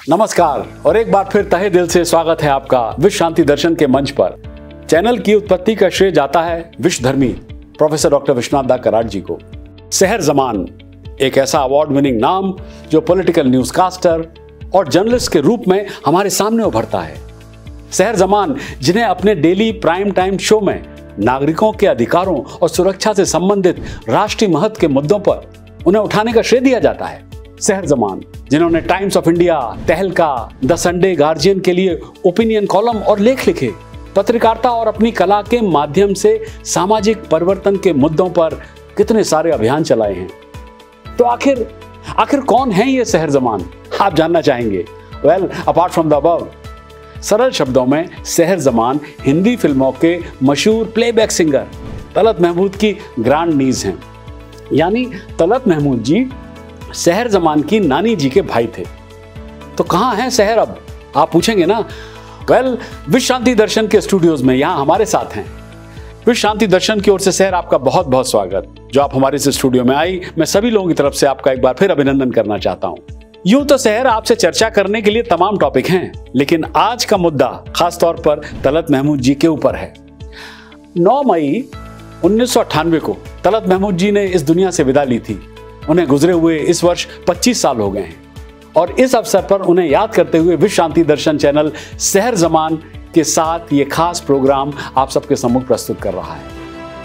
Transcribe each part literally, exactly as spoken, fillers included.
नमस्कार और एक बार फिर तहे दिल से स्वागत है आपका विश्व शांति दर्शन के मंच पर। चैनल की उत्पत्ति का श्रेय जाता है विश्वधर्मी प्रोफेसर डॉक्टर विश्वनाथ दा कराड़ जी को। सहर जमान एक ऐसा अवार्ड विनिंग नाम जो पॉलिटिकल न्यूज़कास्टर और जर्नलिस्ट के रूप में हमारे सामने उभरता है। सहर जमान जिन्हें अपने डेली प्राइम टाइम शो में नागरिकों के अधिकारों और सुरक्षा से संबंधित राष्ट्रीय महत्व के मुद्दों पर उन्हें उठाने का श्रेय दिया जाता है। सहर जमान जिन्होंने Times of India, Tehelka, the Sunday Guardian के लिए ओपिनियन कॉलम और लेख लिखे, पत्रकारिता और अपनी कला के माध्यम से सामाजिक परिवर्तन के मुद्दों पर कितने सारे अभियान चलाए हैं। तो आखिर आखिर कौन है ये सहर जमान, आप जानना चाहेंगे। Well, apart from the above, सरल शब्दों में सहर जमान हिंदी फिल्मों के मशहूर प्लेबैक सिंगर तलत महमूद की ग्रैंड नीज हैं। यानी तलत महमूद जी सहर जमान की नानी जी के भाई थे। तो कहां हैं सहर अब, आप पूछेंगे ना। वेल, विश्व शांति दर्शन के स्टूडियोज में यहां हमारे साथ हैं। विश्व शांति दर्शन की ओर से सहर आपका बहुत बहुत स्वागत। जो आप हमारे इस स्टूडियो में आई, मैं सभी लोगों की तरफ से आपका एक बार फिर अभिनंदन करना चाहता हूं। यूं तो सहर आपसे चर्चा करने के लिए तमाम टॉपिक हैं, लेकिन आज का मुद्दा खासतौर पर तलत महमूद जी के ऊपर है। नौ मई उन्नीस सौ अट्ठानवे को तलत महमूद जी ने इस दुनिया से विदा ली थी। उन्हें गुजरे हुए इस वर्ष पच्चीस साल हो गए हैं और इस अवसर पर उन्हें याद करते हुए विश्व शांति दर्शन चैनल सहर जमान के साथ ये खास प्रोग्राम आप सबके सम्मुख प्रस्तुत कर रहा है।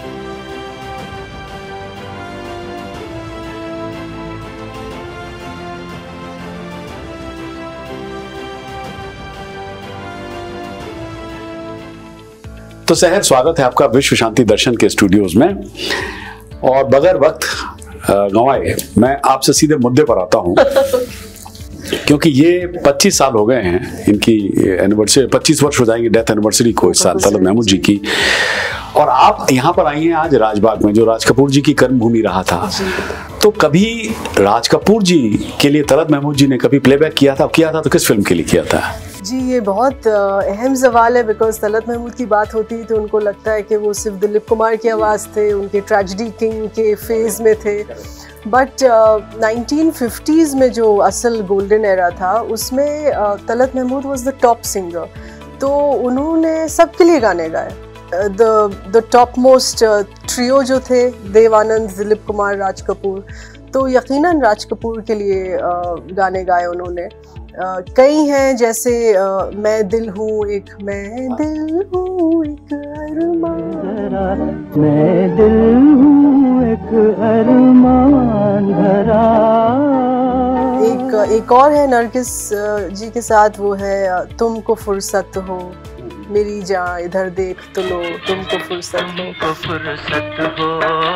तो सहर, स्वागत है आपका विश्व शांति दर्शन के स्टूडियोज में। और बगैर वक्त गंवाए मैं आपसे सीधे मुद्दे पर आता हूं, क्योंकि ये पच्चीस साल हो गए हैं इनकी एनिवर्सरी, पच्चीस वर्ष हो जाएंगे डेथ एनिवर्सरी को इस साल तलत महमूद जी की। और आप यहाँ पर आई हैं आज राजबाग में, जो राज कपूर जी की कर्मभूमि रहा था। तो कभी राज कपूर जी के लिए तलत महमूद जी ने कभी प्लेबैक किया था? किया था तो किस फिल्म के लिए किया था? जी, ये बहुत अहम सवाल है, बिकॉज तलत महमूद की बात होती है तो उनको लगता है कि वो सिर्फ दिलीप कुमार की आवाज़ थे, उनके ट्रेजेडी किंग के फेज़ में थे। बट नाइनटीन फिफ्टीज़ में जो असल गोल्डन एरा था, उसमें Talat Mahmood was the top singer. तो उन्होंने सबके लिए गाने गाए। The the top most trio जो थे, देव आनंद, दिलीप कुमार, राज कपूर, तो यकीनन राज कपूर के लिए uh, गाने गाए उन्होंने। Uh, कई हैं जैसे uh, मैं दिल हूँ एक, मैं दिल हूँ एक अरमान, मैं दिल हूँ एक अरमान भरा। एक एक और है नरगिस जी के साथ, वो है तुमको फुर्सत हो मेरी जान इधर देख तो लो, तुमको फुर्सत हो, तुमको फुर्सत हो,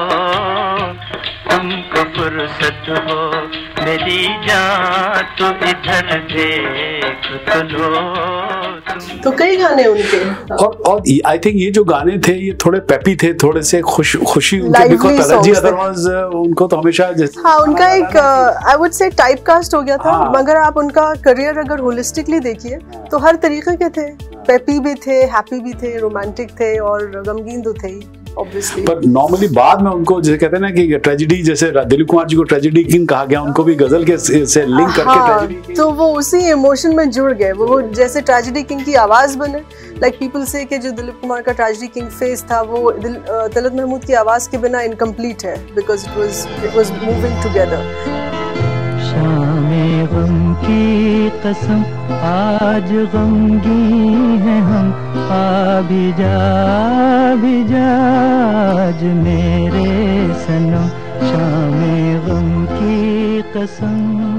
तुमको फुर्सत हो मेरी जान तो इधर देख तो लो। तो कई गाने उनके। और और आई थिंक ये जो गाने थे ये थोड़े पेपी थे, थोड़े से खुश खुशी उनके, बिकॉज़ तलत जी अदरवाइज उनको तो हमेशा हाँ उनका एक I would say typecast हो गया था। हाँ। मगर आप उनका करियर अगर होलिस्टिकली देखिए तो हर तरीके के थे, पेपी भी थे, हैप्पी भी थे, रोमांटिक थे और गमगीन तो थे ही ऑब्वियसली। पर नॉर्मली बाद में उनको जैसे कहते हैं ना कि ट्रेजेडी, जैसे दिलीप कुमार जी को ट्रेजेडी किंग कहा गया, उनको भी गजल के से लिंक करके हाँ, ट्रेजेडी, तो वो उसी इमोशन में जुड़ गए। वो जैसे ट्रेजेडी किंग की आवाज बने, लाइक पीपल से कि जो दिलीप कुमार का ट्रेजेडी किंग फेस था वो तलत महमूद की आवाज के बिना इनकम्प्लीट है, because it was it was moving together. शामे गम की कसम आज गमगी है हम, आ भी जा भी जा आज मेरे सनम, शामे गम की कसम।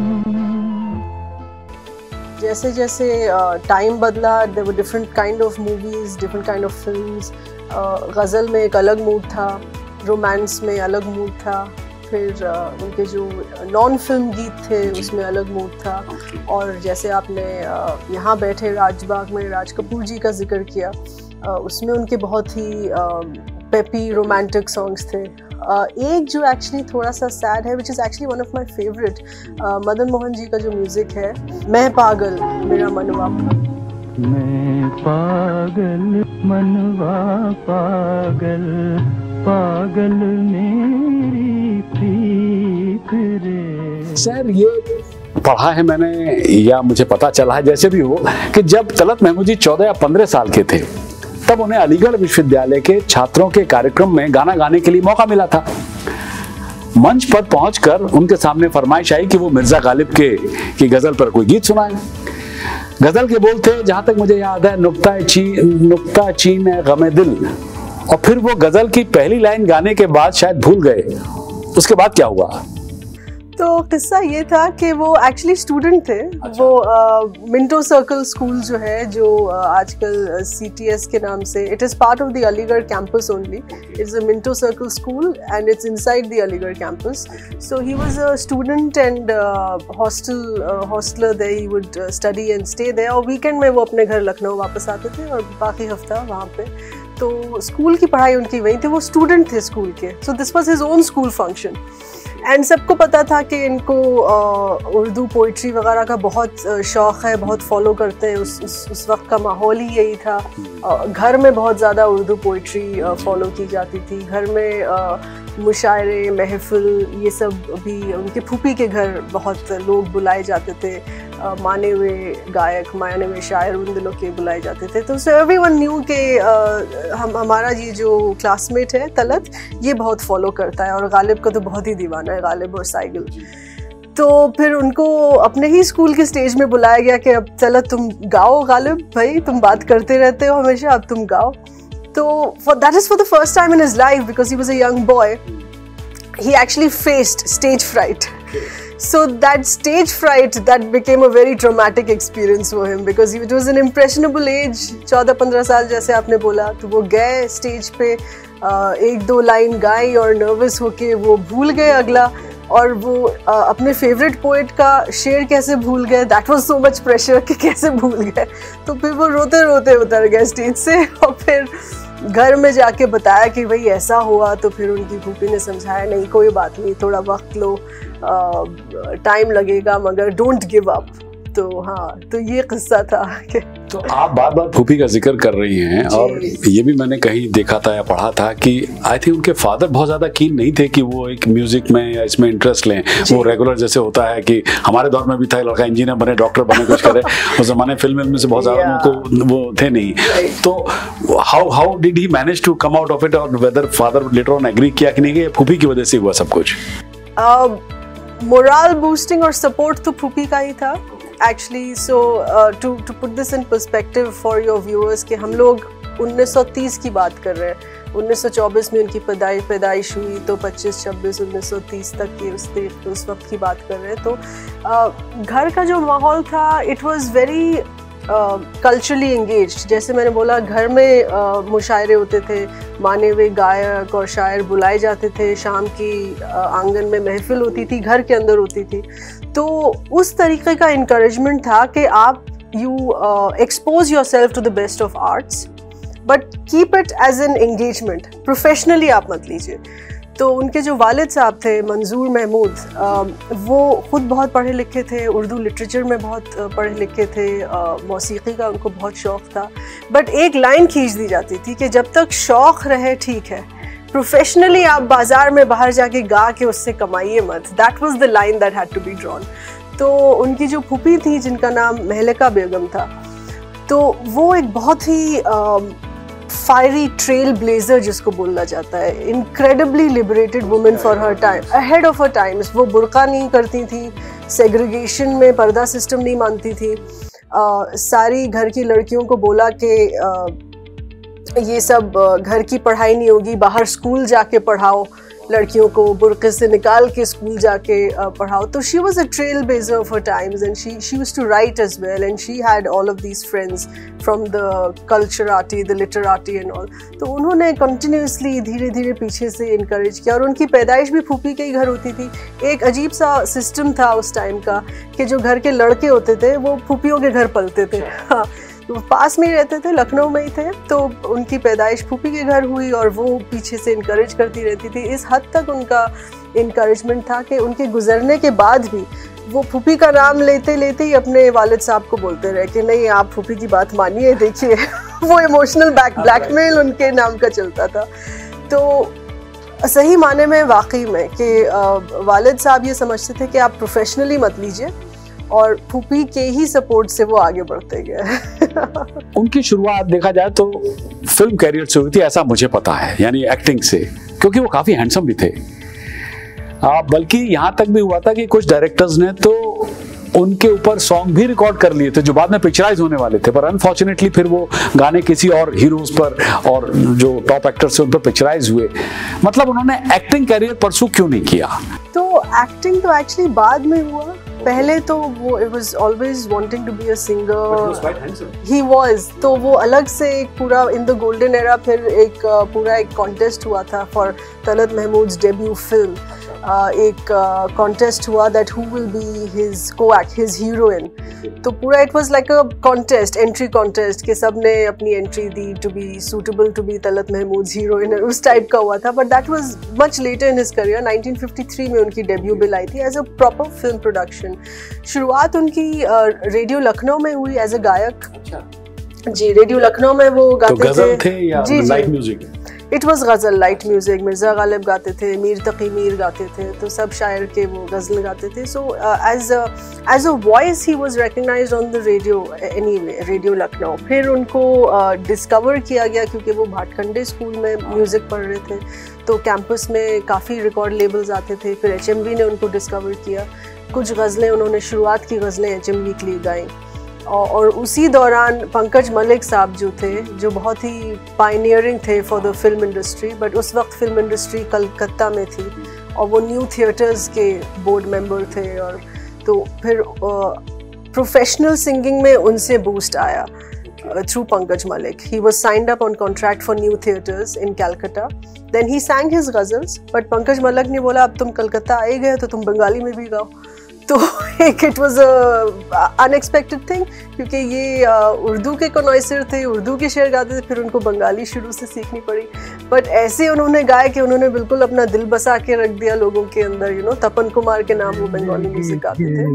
जैसे जैसे टाइम uh, बदला, there were different kind of movies, different kind of films. गज़ल में एक अलग मूड था, रोमांस में अलग मूड था, फिर uh, उनके जो नॉन फिल्म गीत थे उसमें अलग मूड था। और जैसे आपने uh, यहाँ बैठे राजबाग में राज कपूर जी का जिक्र किया, uh, उसमें उनके बहुत ही पेपी रोमांटिक सॉन्ग्स थे। uh, एक जो एक्चुअली थोड़ा सा सैड है, which is actually one of my favourite, Madan Mohan ji का जो म्यूज़िक है, मैं पागल मेरा मनवा, मैं पागल मनवा पागल, पागल मेरी प्रीत रे। सर ये पढ़ा है मैंने या मुझे पता चला है, जैसे भी हो, कि जब तलत महमूद जी चौदह या पंद्रह साल के थे तब उन्हें अलीगढ़ विश्वविद्यालय के छात्रों के कार्यक्रम में गाना गाने के लिए मौका मिला था। मंच पर पहुंचकर उनके सामने फरमाइश आई कि वो मिर्जा गालिब के की गजल पर कोई गीत सुनाए। गजल के बोल थे, जहां तक मुझे याद है, नुक्ता ची नुक्ता चीन है गमे दिल। और फिर वो गजल की पहली लाइन गाने के बाद शायद भूल गए। उसके बाद क्या हुआ? तो किस्सा ये था कि वो एक्चुअली स्टूडेंट थे। अच्छा। वो मिंटो सर्कल स्कूल जो है, जो uh, आजकल सी टी एस के नाम से, it is part of the Aligarh campus only. It's a Minto circle school and it's inside the Aligarh campus. So he was a student and hostel hosteller there. He would study and stay there, और weekend में वो अपने घर लखनऊ वापस आते थे और बाकी हफ्ता वहाँ पे। तो स्कूल की पढ़ाई उनकी वहीं थी, वो स्टूडेंट थे स्कूल के। So this was his own school function and सबको पता था कि इनको उर्दू पोइट्री वगैरह का बहुत शौक़ है, बहुत फॉलो करते हैं। उस उस, उस वक्त का माहौल ही यही था। घर में बहुत ज़्यादा उर्दू पोइट्री फॉलो की जाती थी। घर में मुशायरे, महफिल, ये सब भी उनके फूफी के घर बहुत लोग बुलाए जाते थे। माने हुए गायक, माने हुए शायर उन दिनों के बुलाए जाते थे। तो एवरीवन न्यू के हम हमारा ये जो क्लासमेट है तलत, ये बहुत फॉलो करता है और गालिब का तो बहुत ही दीवाना है, गालिब और साइकिल। तो फिर उनको अपने ही स्कूल के स्टेज में बुलाया गया कि अब तलत तुम गाओ, गालिब भाई तुम बात करते रहते हो हमेशा, अब तुम गाओ। तो for, that is for the first time in his life, because he was a young boy, he actually faced stage fright. So that stage fright, that became a very traumatic experience for him, because it was an impressionable age, चौदह पंद्रह साल जैसे आपने बोला। तो वो गए stage पे, एक दो लाइन गाई और नर्वस होके वो भूल गए अगला, और वो अपने फेवरेट पोएट का शेर कैसे भूल गए। That was so much pressure कि कैसे भूल गए। तो फिर वो रोते रोते उतर गए स्टेज से, और फिर घर में जाके बताया कि भाई ऐसा हुआ। तो फिर उनकी फूफी ने समझाया, नहीं कोई बात नहीं, थोड़ा वक्त लो, टाइम लगेगा, मगर डोंट गिव अप। तो हाँ, तो ये किस्सा था कि तो आप बार बार फूफी का जिक्र कर रही हैं, और ये भी मैंने कहीं देखा था या पढ़ा था कि आई थिंक उनके फादर बहुत ज़्यादा कीन नहीं थे कि वो एक म्यूजिक में या इसमें इंटरेस्ट लें। वो रेगुलर जैसे होता है कि हमारे दौर में भी था, लड़का इंजीनियर बने, डॉक्टर बने, कुछ करे। उस जमाने फिल्म में से बहुत ज़्यादा उनको वो थे नहीं। तो how how did he manage to come out of it, और whether father later on agree किया कि नहीं कि फूफी की वजह से हुआ सब कुछ? मोरल बूस्टिंग और सपोर्ट तो फूफी का ही था actually. So to to put this in perspective for your viewers, कि हम लोग उन्नीस सौ तीस की बात कर रहे हैं। उन्नीस सौ चौबीस में उनकी पैदाइश पैदाइश हुई, तो पच्चीस छब्बीस उन्नीस सौ तीस तक की उस उस वक्त की बात कर रहे हैं। तो uh, घर का जो माहौल था, it was very culturally engaged. जैसे मैंने बोला, घर में uh, मुशायरे होते थे, माने हुए गायक और शायर बुलाए जाते थे। शाम की uh, आंगन में महफिल होती थी, घर के अंदर होती थी। तो उस तरीके का इनकरेजमेंट था कि आप you expose yourself to the best of arts, but keep it as an engagement. Professionally आप मत लीजिए। तो उनके जो वालिद साहब थे मंजूर महमूद, वो खुद बहुत पढ़े लिखे थे, उर्दू लिटरेचर में बहुत पढ़े लिखे थे, मौसीकी का उनको बहुत शौक़ था। बट एक लाइन खींच दी जाती थी कि जब तक शौक़ रहे ठीक है, प्रोफेशनली आप बाज़ार में बाहर जाके गा के उससे कमाइए मत। That was the line that had to be drawn. तो उनकी जो फूफी थी, जिनका नाम महलिका बेगम था, तो वो एक बहुत ही फायरी ट्रेल ब्लेजर जिसको बोला जाता है, incredibly liberated women for her time, ahead of her times. वो बुर्का नहीं करती थी, सेग्रीगेशन में पर्दा सिस्टम नहीं मानती थी। uh, सारी घर की लड़कियों को बोला कि uh, ये सब घर की पढ़ाई नहीं होगी, बाहर स्कूल जाके पढ़ाओ, लड़कियों को बुर्के से निकाल के स्कूल जाके पढ़ाओ। तो she was a trailblazer of her times, and she she used to write as well, and she had all of these friends from the culturati, the literati and all. तो उन्होंने continuously धीरे धीरे पीछे से encourage किया। और उनकी पैदाइश भी फूफी के ही घर होती थी। एक अजीब सा सिस्टम था उस टाइम का कि जो घर के लड़के होते थे वो फूफियों के घर पलते थे। हाँ, तो पास में ही रहते थे, लखनऊ में ही थे। तो उनकी पैदाइश फूफी के घर हुई और वो पीछे से इनकरेज करती रहती थी। इस हद तक उनका इनकरेजमेंट था कि उनके गुजरने के बाद भी वो फूफी का नाम लेते लेते ही अपने वालिद साहब को बोलते रहे कि नहीं आप फूफी की बात मानिए, देखिए। वो इमोशनल बैक ब्लैकमेल उनके नाम का चलता था। तो सही माने में वाकई में कि वालिद साहब ये समझते थे कि आप प्रोफेशनली मत लीजिए, और फूफी के ही सपोर्ट से वो आगे बढ़ते गए। उनकी शुरुआत देखा जाए तो फिल्म कैरियर से हुई थी, ऐसा मुझे पता है, यानी एक्टिंग से, क्योंकि वो काफी हैंडसम भी थे। आ, बल्कि यहाँ तक भी हुआ था कि कुछ डायरेक्टर्स ने तो उनके ऊपर सॉन्ग भी रिकॉर्ड कर लिए थे जो बाद में पिक्चराइज होने वाले थे, पर अनफॉर्चुनेटली फिर वो गाने किसी और हीरोज पर और जो टॉप एक्टर्स थे उन पर पिक्चराइज हुए। मतलब उन्होंने एक्टिंग कैरियर परसू क्यों नहीं किया? तो एक्टिंग तो एक्चुअली बाद में हुआ, पहले तो वो it was always wanting to be a singer. But he was quite handsome. He was, तो वो अलग से एक पूरा in the golden era फिर एक पूरा एक कॉन्टेस्ट हुआ था for Talat Mahmood debut film. Uh, एक कॉन्टेस्ट uh, हुआ that who will be his co-act, his heroine. तो पूरा it was like a contest, entry contest कि सब ने अपनी एंट्री दी to be suitable to be Talat Mahmood heroine, उस टाइप का हुआ था। But that was much later in his career. Nineteen fifty three में उनकी डेब्यू बिल आई थी as a proper film production. शुरुआत उनकी रेडियो uh, लखनऊ में हुई एज अ गायक। अच्छा। जी, रेडियो लखनऊ में वो गाते तो गजल थे, थे या जी light music? It was ghazal, light music. Mirza Ghalib गाते थे, मीर तकी मीर गाते थे, तो सब शायर के वो गज़ल गाते थे। So as as a voice he was recognised on the radio anyway, radio Lucknow. फिर उनको डिस्कवर uh, किया गया क्योंकि वो भाटखंडे स्कूल में म्यूज़िक पढ़ रहे थे, तो कैंपस में काफ़ी रिकॉर्ड लेबल्स आते थे। फिर एच एम वी ने उनको डिस्कवर किया, कुछ गज़लें उन्होंने, शुरुआत की गज़लें एच एम वी के लिए गाई। और उसी दौरान पंकज मलिक साहब जो थे, जो बहुत ही पायनियरिंग थे for the film industry, but उस वक्त फिल्म इंडस्ट्री कलकत्ता में थी और वो न्यू थिएटर्स के बोर्ड मेंबर थे। और तो फिर प्रोफेशनल सिंगिंग में उनसे बूस्ट आया through Pankaj Mullick. He was signed up on contract for New Theatres in Calcutta, then he sang his ghazals. But Pankaj Mullick ने बोला अब तुम कलकत्ता आए गए तो तुम बंगाली में भी गाओ। तो एक इट वॉज अनएक्सपेक्टेड थिंग, क्योंकि ये uh, उर्दू के कॉनॉइसर थे, उर्दू के शेर गाते थे, फिर उनको बंगाली शुरू से सीखनी पड़ी। बट ऐसे उन्होंने गाया कि उन्होंने बिल्कुल अपना दिल बसा के रख दिया लोगों के अंदर। यू नो, तपन कुमार के नाम वो बंगाली म्यूजिक गाते थे।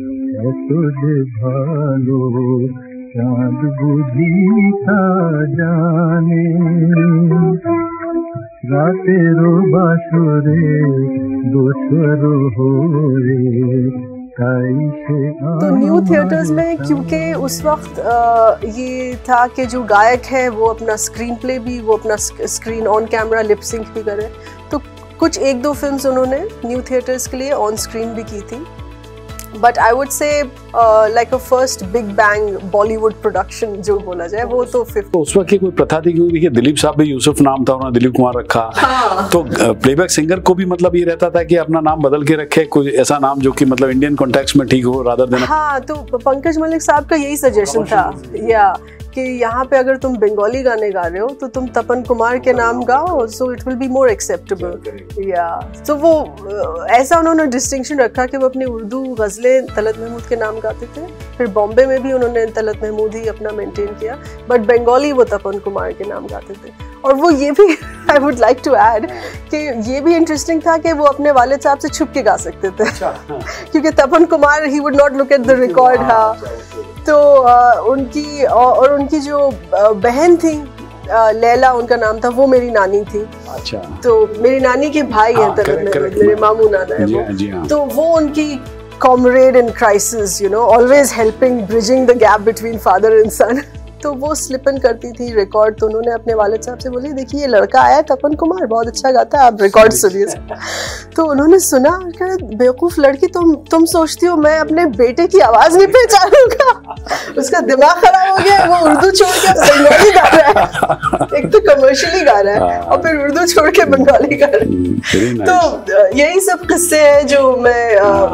तो न्यू थिएटर्स में क्योंकि उस वक्त आ, ये था कि जो गायक है वो अपना स्क्रीन प्ले भी, वो अपना screen on camera lip sync भी करे, तो कुछ एक दो फिल्म्स उन्होंने न्यू थिएटर्स के लिए ऑन स्क्रीन भी की थी। But I would say like a first big bang Bollywood production जो बोला जाए वो तो फिफ्थ। तो उस वक्त की कोई प्रथा थी, क्योंकि देखिए दिलीप साहब भी यूसुफ नाम था, उन्होंने दिलीप कुमार रखा। हाँ। तो प्लेबैक सिंगर को भी मतलब ये रहता था कि अपना नाम बदल के रखे, कोई ऐसा नाम जो कि मतलब इंडियन कॉन्टेक्स्ट में ठीक हो रादर देन। हाँ, तो पंकज मलिक साहब का यही सजेशन था या कि यहाँ पे अगर तुम बंगाली गाने गा रहे हो तो तुम तपन कुमार के नाम गाओ, so it will be more acceptable. या तो वो ऐसा उन्होंने डिस्टिंक्शन रखा कि वो अपनी उर्दू गज़लें तलत महमूद के नाम गाते थे। फिर बॉम्बे में भी उन्होंने तलत महमूद ही अपना मेंटेन किया, बट बंगाली वो तपन कुमार के नाम गाते थे। और वो ये भी I would like to add कि ये भी इंटरेस्टिंग था कि वो अपने वालिद साहब से छुप के गा सकते थे क्योंकि Tapan Kumar he would not look at the record. हाँ, तो आ, उनकी और उनकी जो बहन थी लैला, उनका नाम था, वो मेरी नानी थी। अच्छा। तो मेरी नानी के भाई हैं तलत महमूद, मेरे मामू नाना है वो। जी, हाँ। तो वो उनकी comrade in crisis, you know, always helping, bridging the gap between father and son. तो वो स्लिप इन करती थी रिकॉर्ड, तो उन्होंने अपने वालिद साहब से बोली देखिए ये लड़का आया तपन कुमार, बहुत अच्छा गाता है, आप रिकॉर्ड सुनिए। तो उन्होंने सुना, कहा बेवकूफ़ लड़की, तुम तुम सोचती हो मैं अपने बेटे की आवाज़ नहीं पहचानूंगा, उसका दिमाग खराब हो गया, वो उर्दू छोड़ के बंगाली गा रहा है। एक तो कमर्शियली गा रहा है और फिर उर्दू छोड़ के बंगाली गा रहा है। तो यही सब किस्से हैं जो मैं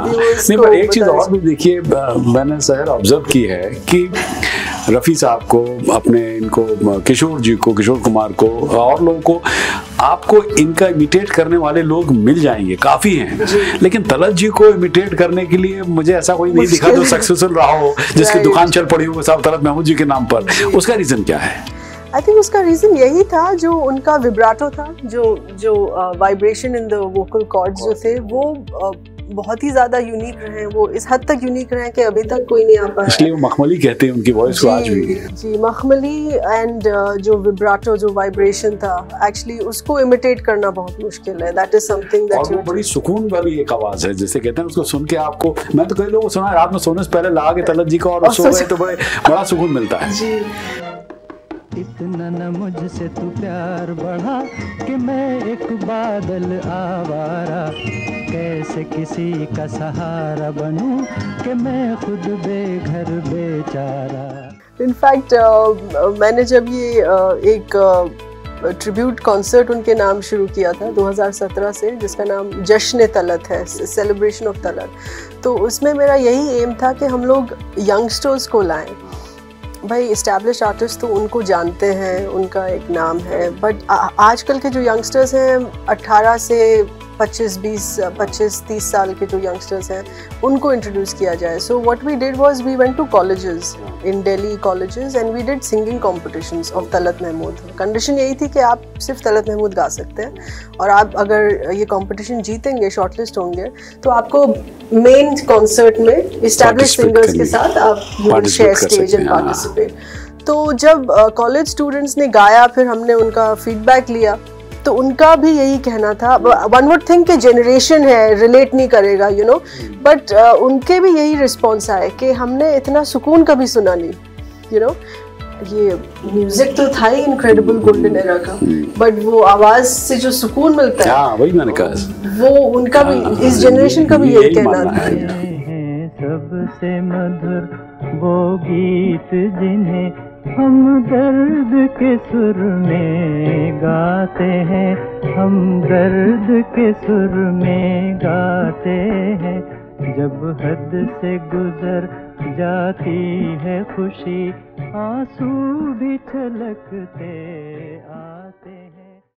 एक चीज़ और भी देखिए मैंने शहर ऑब्जर्व की है कि रफ़ी साहब को, अपने इनको किशोर जी को, किशोर कुमार को और लोगों को, आपको इनका इमिटेट करने वाले लोग मिल जाएंगे, काफ़ी हैं, लेकिन तलत जी को इमिटेट करने के लिए मुझे ऐसा कोई नहीं दिखा जो सक्सेसफुल रहा हो, जिसकी दुकान चल पड़ी हो साहब तलत महमूद जी के नाम पर। उसका रीज़न क्या है? आई थिंक उसका रीज़न यही था जो उनका विब्राटो था, जो जो vibration in the vocal cords जो थे वो uh, बहुत ही ज़्यादा यूनिक रहे हैं, वो इस हद तक यूनिक रहे हैं कि अभी तक कोई नहीं आ पाया। इसलिए वो मखमली कहते हैं उनकी वॉइस को आज भी। जी, मखमली एंड जो विब्राटो, जो वाइब्रेशन था, एक्चुअली उसको इमिटेट करना बहुत मुश्किल है। दैट इज समथिंग दैट और वो बड़ी सुकून वाली एक आवाज है, जैसे कहते हैं उसको सुन के आपको, मैं तो कई लोगों को सुना रात में सोने से पहले ला के तलत जी का और सो गए तो बड़े बड़ा सुकून मिलता है जी। इतना न मुझसे तू प्यार बढ़ा कि मैं एक बादल आवारा, कैसे किसी का सहारा बनूं कि मैं खुद बेघर बेचारा। इनफैक्ट uh, मैंने जब ये uh, एक ट्रिब्यूट uh, कॉन्सर्ट उनके नाम शुरू किया था दो हज़ार सत्रह से, जिसका नाम जश्न तलत है, सेलिब्रेशन ऑफ तलत, तो उसमें मेरा यही एम था कि हम लोग यंगस्टर्स को लाएं। भाई इस्टेब्लिश आर्टिस्ट तो उनको जानते हैं, उनका एक नाम है, बट आजकल के जो यंगस्टर्स हैं अठारह से पच्चीस बीस पच्चीस तीस साल के जो यंगस्टर्स हैं उनको इंट्रोड्यूस किया जाए। So what we did was we went to colleges in Delhi colleges and we did singing competitions of Talat Mahmood. Condition यही थी कि आप सिर्फ तलत महमूद गा सकते हैं, और आप अगर ये कंपटीशन जीतेंगे, शॉर्टलिस्ट होंगे, तो आपको मेन कॉन्सर्ट में इस्टेब्लिश सिंगर्स के साथ आप you will share stage and participate. तो जब कॉलेज uh, स्टूडेंट्स ने गाया, फिर हमने उनका फीडबैक लिया, तो उनका भी यही कहना था। वन वुड थिंक कि जनरेशन है, रिलेट नहीं करेगा, यू नो, बट उनके भी यही रिस्पॉन्स आए कि हमने इतना सुकून कभी सुना नहीं, यू you नो know? ये म्यूजिक तो था ही इनक्रेडिबल गोल्डन एरा का, बट वो आवाज से जो सुकून मिलता है, हाँ, वही मैंने कहा, वो उनका भी, इस जनरेशन का भी यही कहना था। सबसे मधुर वो गीत जिन्हें हम दर्द के सुर में गाते हैं, हम दर्द के सुर में गाते हैं। जब हद से गुजर जाती है खुशी, आंसू भी छलकते आ